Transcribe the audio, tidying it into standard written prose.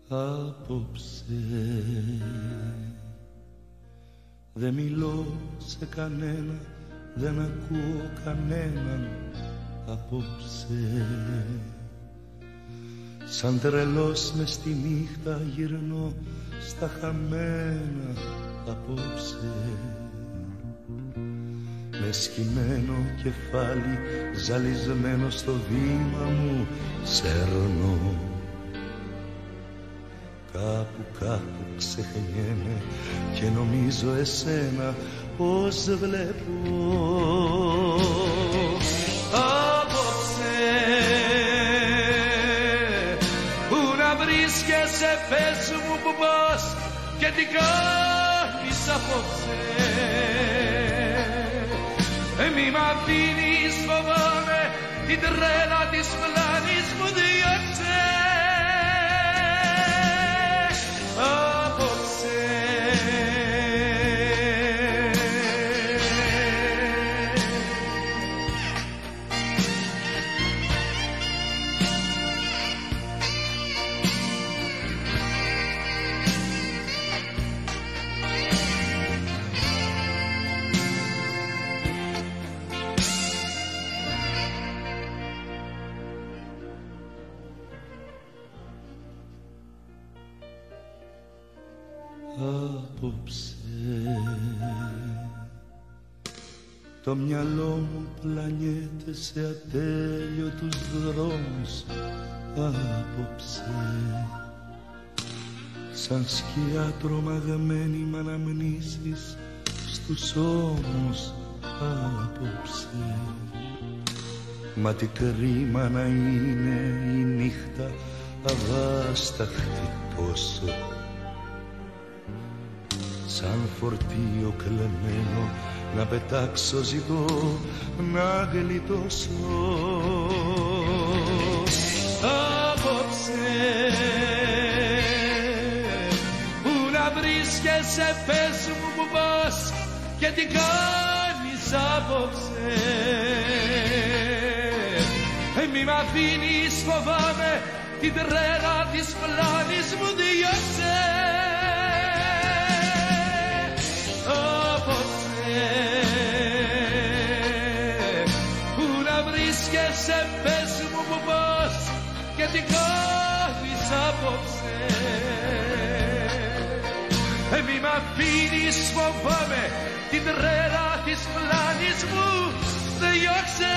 απόψε. Δεν μιλώ σε κανένα, δεν ακούω κανέναν απόψε. Σαν τρελός μες στη νύχτα γυρνώ στα χαμένα απόψε. Με σκυμμένο κεφάλι ζαλισμένο στο βήμα μου σέρνω. Κάπου κάπου ξεχνιέμαι και νομίζω εσένα πως βλέπω. Απόψε που να βρίσκεσαι, πες μου που πας και τι κάνεις απόψε. Μη μ' αφήνεις, φοβάμαι την τρέλα της πλάνης μου, διώξε. Απόψε το μυαλό μου πλανιέται σε ατέλειωτους δρόμους απόψε. Σαν σκιά τρομαγμένη μ' αναμνήσεις στους ώμους απόψε. Μα τι κρίμα να είναι η νύχτα αβάσταχτη τόσο. Σαν φορτίο κλεμμένο να πετάξω ζητώ, να γλιτώσω. Απόψε που να βρίσκεσαι, πες μου που πας και τι κάνεις απόψε. Μη μ' αφήνεις, φοβάμαι την τρέλα της πλάνης μου, διώξε. Πού να βρίσκεσαι, πες μου που πας και τι κάνεις απόψε. Μη μ' αφήνεις, φοβάμαι την τρέλα της πλάνης μου, διώξε.